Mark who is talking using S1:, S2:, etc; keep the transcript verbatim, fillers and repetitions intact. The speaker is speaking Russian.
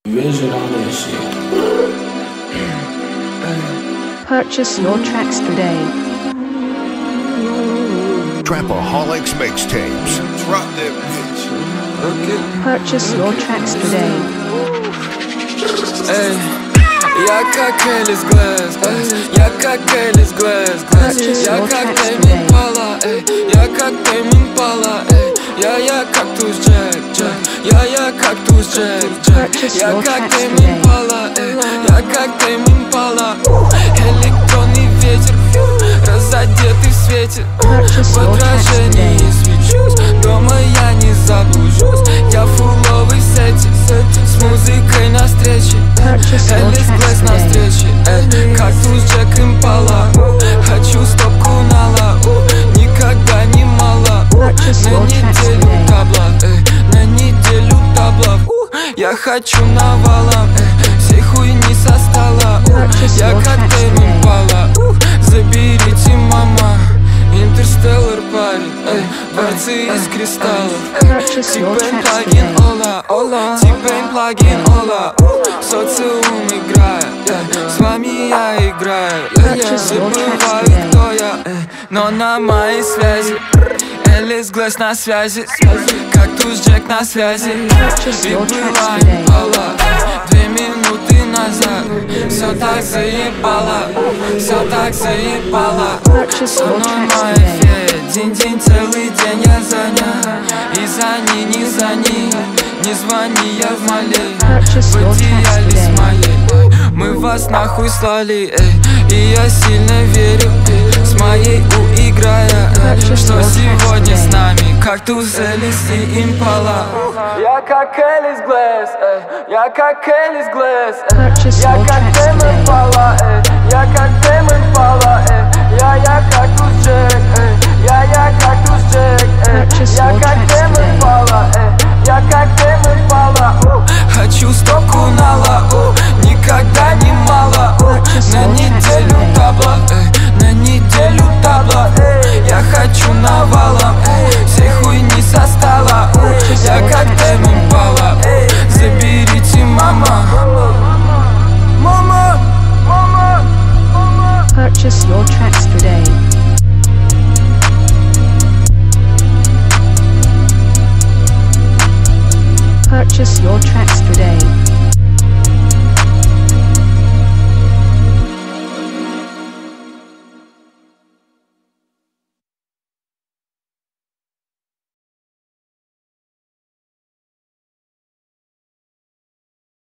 S1: Vision on this shit.
S2: Purchase your tracks today.
S3: Trapaholics Mixtapes.
S1: Drop that bitch. Okay.
S2: Purchase your tracks today.
S4: Эй, я как Элис Глэс, я как Элис Глэс, я как Тейм Импала, я как Тейм Импала, я я кактус Джек, Джек, я я кактус Джек, Джек, я как Тейм Импала, я как Тейм Импала. Электронный ветер, разодетый в свете, в отражении свечусь, дома я не заблужусь, я фуловый сети, с музыкой на встрече, Элис Глэс на встрече, кактус Джек Импала, хочу стопку нала, никогда не мало, на неделю табла, на неделю табла, я хочу навалом, всей хуйни со стола, я как Тейм Импала, заберите мама, интерстеллар парень, дворцы из кристаллов, T-Pain плагин Ола, Ола, T-Pain плагин Ола, социум играет, с вами я играю, забываю кто я, но на моей связи Элис Глэс на связи, кактус Джек на связи, и была Импала две минуты назад. Все так заебало, все так заебало, со мной моя фея, день-день, целый день я занят, и за ней, не за ней, не звони, я в малей, в одеяле с моей, мы вас нахуй слали, эй, и я сильно верю, эй, с моей У играя, эй, что сегодня с нами кактус, Элис и Импала. Я как Элис Глэс, эй, я как Элис Глэс, эй, я как Тейм Импала, эй, я как Тейм Импала, эй, я я кактус Джек, эй, я я кактус Джек, эй, я как Тейм Импала, эй, я как Тейм Импала.